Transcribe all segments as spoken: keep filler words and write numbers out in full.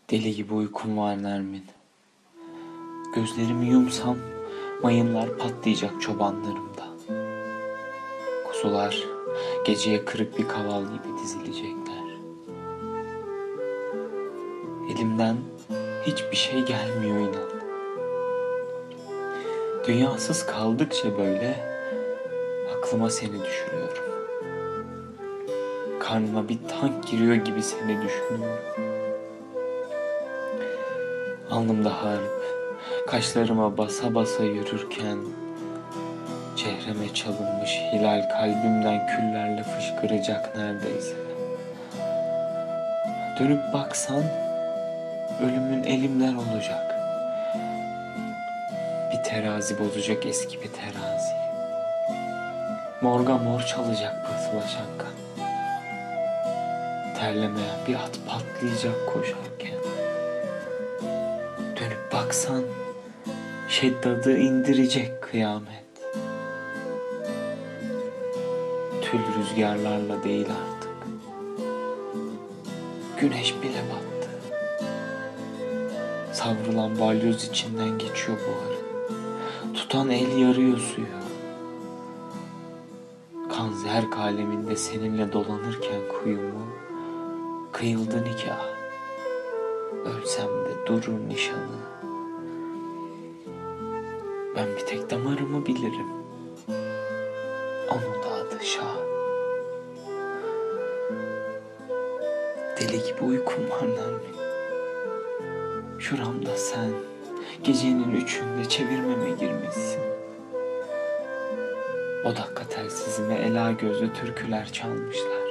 Deli gibi uykum var Nermin. Gözlerimi yumsam mayınlar patlayacak çobanlarımda. Kuzular geceye kırık bir kaval gibi dizilecekler. Elimden hiçbir şey gelmiyor inan. Dünyasız kaldıkça böyle aklıma seni düşürüyorum. Karnıma bir tank giriyor gibi seni düşünüyorum. Alnımda harp, kaşlarıma basa basa yürürken çehreme çalınmış hilal kalbimden küllerle fışkıracak neredeyse. Dönüp baksan ölümün elimden olacak. Bir terazi bozacak eski bir terazi. Morga mor çalacak pıhtılaşan kan. Terlemeyen bir at patlayacak koşarken. Dönüp baksan şeddadı indirecek kıyamet. Tül rüzgarlarla değil artık. Güneş bile battı. Savrulan balyoz içinden geçiyor buharı. Tutan el yarıyor suyu. Kan zerk aleminde seninle dolanırken kuyumu, kıyıldı nikah. Ölsem de durur nişanı. Ben bir tek damarımı bilirim. Onun da adı Şah. Deli gibi uykum var Nermin. Şuramda sen gecenin üçünde çevirmeme girmişsin. O dakika telsizime ela gözlü türküler çalmışlar.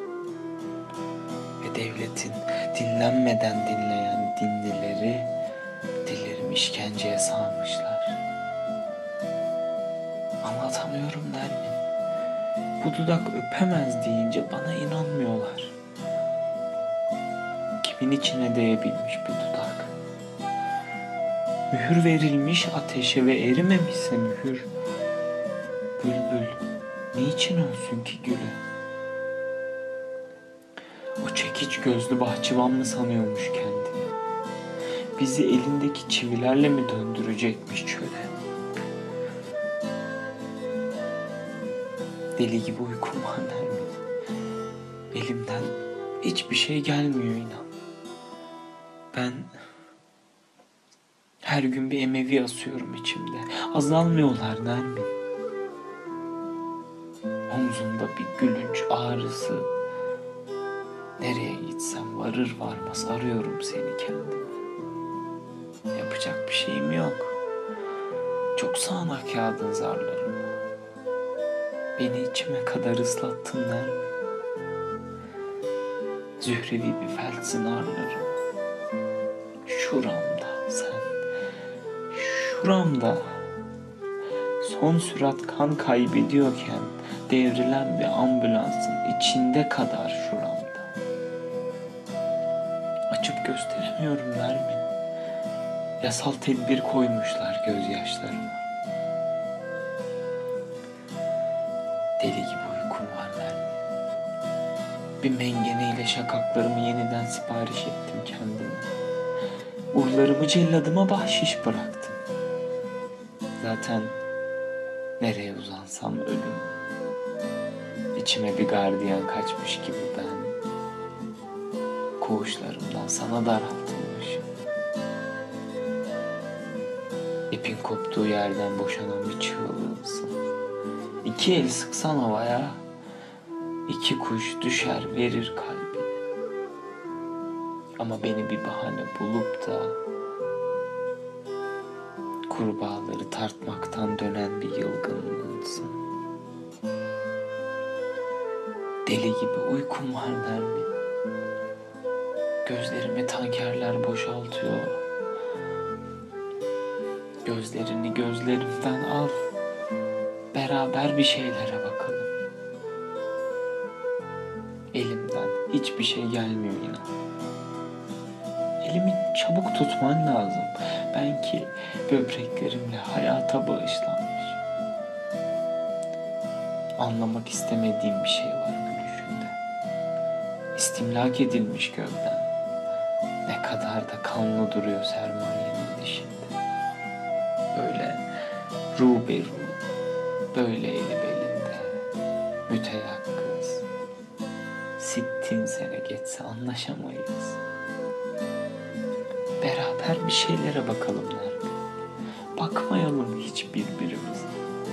Ve devletin dinlenmeden dinleyen dinlileri dillerimi işkenceye sağmışlar. Anlatamıyorum Nermin. Bu dudak öpemez deyince bana inanmıyorlar. Kimin içine değebilmiş bir dudak? Mühür verilmiş ateşe ve erimemişse mühür. Bülbül niçin ölsün ki gülü? O çekiç gözlü bahçıvan mı sanıyormuş kendini? Bizi elindeki çivilerle mi döndürecekmiş çöle? Deli gibi uykum var Nermin. Elimden hiçbir şey gelmiyor inan. Ben her gün bir emevi asıyorum içimde. Azalmıyorlar Nermin. Omzumda bir gülünç ağrısı. Nereye gitsem varır varmaz arıyorum seni kendime. Yapacak bir şeyim yok. Çok sağanak yağdın zarlarıma. Beni içime kadar ıslattın Nermin. Zührevi bir felsin arlarım. Şuramda sen, şuramda son sürat kan kaybediyorken devrilen bir ambulansın içinde kadar şuramda. Açıp gösteremiyorum Nermin. Yasal tedbir koymuşlar gözyaşlarıma. Deli gibi uykum var Nermin. Bir mengeneyle şakaklarımı yeniden sipariş ettim kendime. Urlarımı celladıma bahşiş bıraktım. Zaten nereye uzansam ölüm. İçime bir gardiyan kaçmış gibi ben koğuşlarımdan sana daraltılmışım. İpin koptuğu yerden boşanan bir çığlığımsın. İki el sıksan havaya, iki kuş düşer verir kalbine. Ama beni bir bahane bulup da kurbağaları tartmaktan dönen bir yılgınlığımsın. Deli gibi uykum var Nermin. Gözlerimi tankerler boşaltıyor. Gözlerini gözlerimden al. Beraber bir şeylere bakalım. Elimden hiçbir şey gelmiyor inan. Elimi çabuk tutman lazım. Ben ki böbreklerimle hayata bağışlanmış. Anlamak istemediğim bir şey var gülüşünde. İstimlak edilmiş gövden. Ne kadar da kanlı duruyor sermayenin dişinde. Böyle ruberu, böyle eli belinde, müteyakkız. Sittin sene geçse anlaşamayız. Beraber bir şeylere bakalım Nermin. Bakmayalım hiç birbirimize.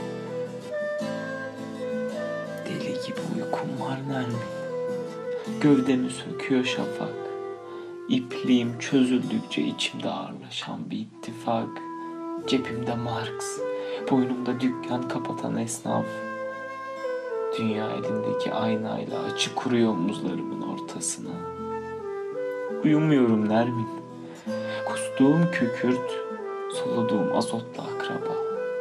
Deli gibi uykum var Nermin. Gövdemi söküyor şafak. İpliğim çözüldükçe içimde ağırlaşan bir ittifak. Cebimde Marx, boynumda dükkan kapatan esnaf. Dünya elindeki aynayla açı kuruyor omuzlarımın ortasına. Uyumuyorum Nermin. Kustuğum kükürt, soluduğum azotla akraba.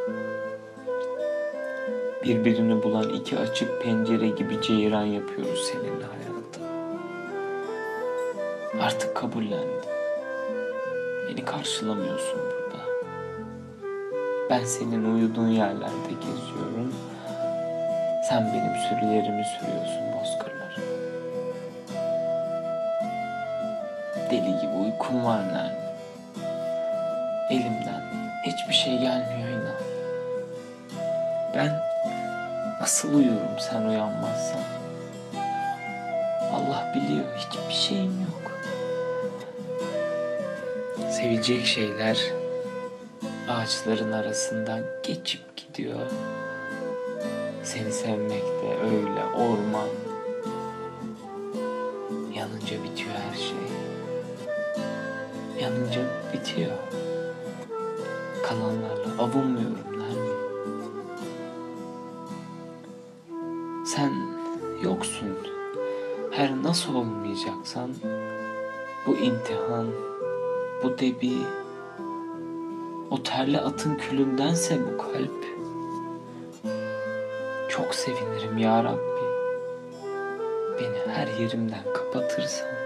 Birbirini bulan iki açık pencere gibi ceyran yapıyoruz seninle hayatta. Artık kabullendim. Beni karşılamıyorsun burada. Ben senin uyuduğun yerlerde geziyorum. Sen benim sürülerimi sürüyorsun bozkırlara. Deli gibi uykum var Nermin. Elimden hiçbir şey gelmiyor inan. Ben nasıl uyurum sen uyanmazsan? Allah biliyor hiçbir şeyim yok. Sevilecek şeyler ağaçların arasından geçip gidiyor. Seni sevmek de öyle orman. Yanınca bitiyor her şey. Yanınca bitiyor. Kalanlarla avunmuyorum Nermin. Sen yoksun. Her nasıl olmayacaksan bu imtihan, bu debi, o terli atın külündense bu kalp. Çok sevinirim ya Rabbi. Beni her yerimden kapatırsan.